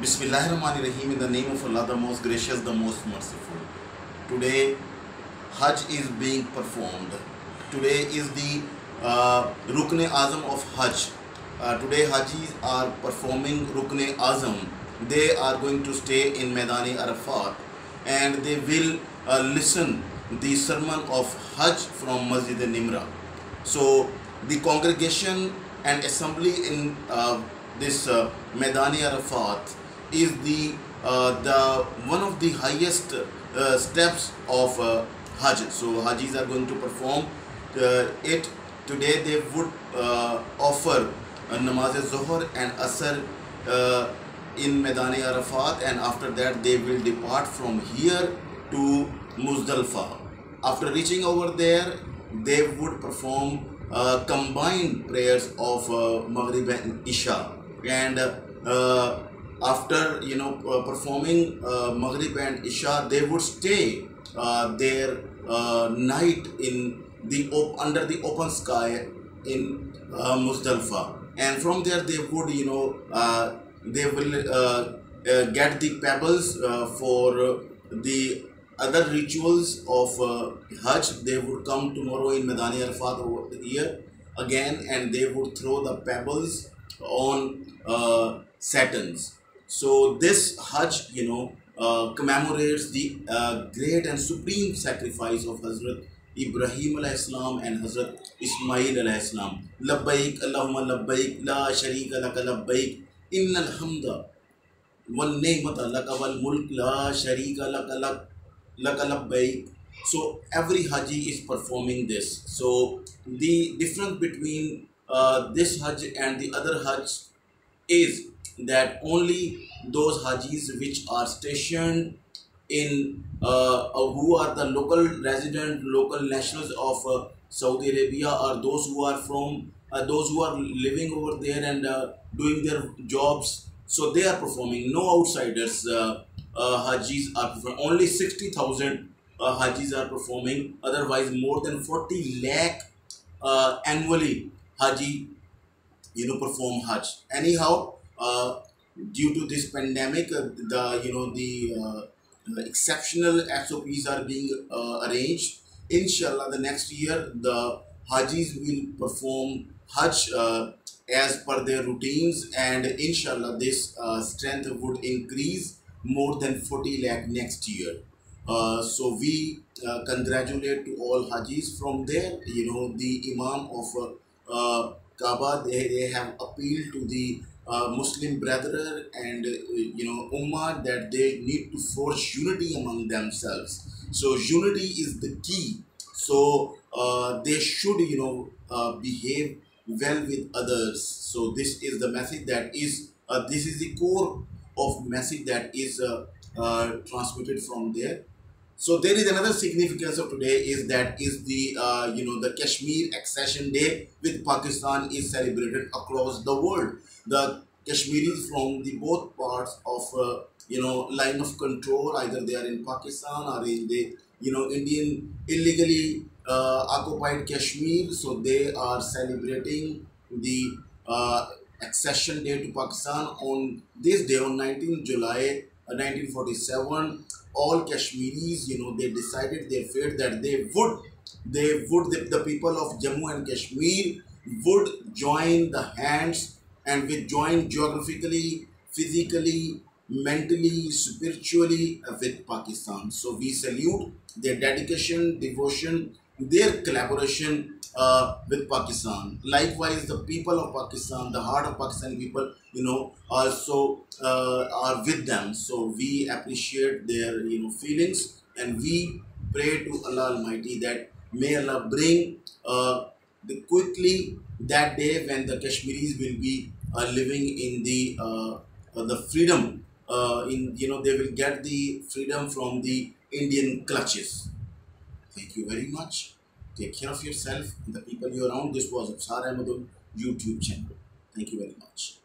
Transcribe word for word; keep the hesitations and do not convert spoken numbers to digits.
Bismillahirrahmanirrahim. In the name of Allah, the most gracious, the most merciful. Today, Hajj is being performed. Today is the uh, Rukn Azam of Hajj. Uh, today, Hajjis are performing Rukn Azam. They are going to stay in Maidani Arafat and they will uh, listen the sermon of Hajj from Masjid Nimra. So, the congregation and assembly in uh, this uh, Maidani Arafat is the uh, the one of the highest uh, steps of uh, Hajj. So Hajjis are going to perform uh, it today. They would uh, offer uh, Namaz Zuhr and Asr uh, in Maidani Arafat, and after that they will depart from here to Muzdalifah. After reaching over there, they would perform uh, combined prayers of uh, Maghrib and Isha, and uh, after you know uh, performing uh, Maghrib and Isha, they would stay uh, their uh, night in the op under the open sky in uh, Muzdalifah, and from there they would you know uh, they will uh, uh, get the pebbles uh, for uh, the other rituals of uh, Hajj. They would come tomorrow in Maidani Arafat over here again, and they would throw the pebbles on uh, satins. So this Hajj, you know, uh, commemorates the uh, great and supreme sacrifice of Hazrat Ibrahim alayhi salam and Hazrat Ismail alayhi salam. Labbaik Allahumma labbaik la sharika laka labbaik innal hamda wal ni'mata laka wal mulk la sharika laka laka labbaik. So every Haji is performing this. So the difference between uh, this Hajj and the other Hajj is that only those Hajis which are stationed in uh, uh, who are the local resident, local nationals of uh, Saudi Arabia, or those who are from uh, those who are living over there and uh, doing their jobs. So they are performing. No outsiders uh, uh, Hajis are performing. Only sixty thousand uh, Hajis are performing. Otherwise, more than forty lakh uh, annually Haji you know perform Hajj. Anyhow, uh, due to this pandemic, uh, the you know the uh, exceptional S O Ps are being uh, arranged. Inshallah, the next year the Hajis will perform Hajj uh, as per their routines, and inshallah this uh, strength would increase more than forty lakh next year. Uh, so we uh, congratulate to all Hajis from there. You know the Imam of uh, uh, Kaaba, they, they have appealed to the uh, Muslim brethren and uh, you know Ummah that they need to forge unity among themselves. So unity is the key. So uh, they should you know uh, behave well with others. So this is the message that is uh, this is the core of message that is uh, uh, transmitted from there. So there is another significance of today is that is the uh, you know the Kashmir Accession Day with Pakistan is celebrated across the world. The Kashmiris from the both parts of uh, you know line of control, either they are in Pakistan or in the you know Indian illegally uh, occupied Kashmir. So they are celebrating the uh, accession day to Pakistan on this day on nineteenth July nineteen forty-seven. All Kashmiris, you know, they decided their fate that they would, they would, the, the people of Jammu and Kashmir would join the hands and would join geographically, physically, mentally, spiritually with Pakistan. So we salute their dedication, devotion, their collaboration uh, with Pakistan. Likewise, the people of Pakistan, the heart of Pakistani people, you know, also uh, are with them. So we appreciate their, you know, feelings, and we pray to Allah Almighty that may Allah bring uh, the quickly that day when the Kashmiris will be uh, living in the uh, uh, the freedom. Uh, in you know, they will get the freedom from the Indian clutches. Thank you very much. Take care of yourself and the people you are around. This was Absar Ahmadul YouTube channel. Thank you very much.